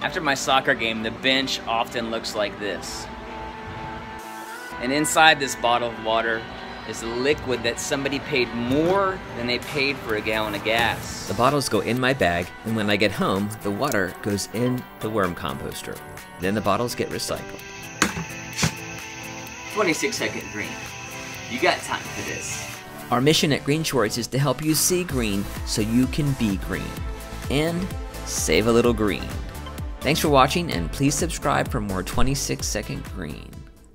After my soccer game, the bench often looks like this. And inside this bottle of water is a liquid that somebody paid more than they paid for a gallon of gas. The bottles go in my bag, and when I get home, the water goes in the worm composter. Then the bottles get recycled. 26-second green. You got time for this. Our mission at GreenShortz is to help you see green so you can be green. And save a little green. Thanks for watching, and please subscribe for more 26-second green.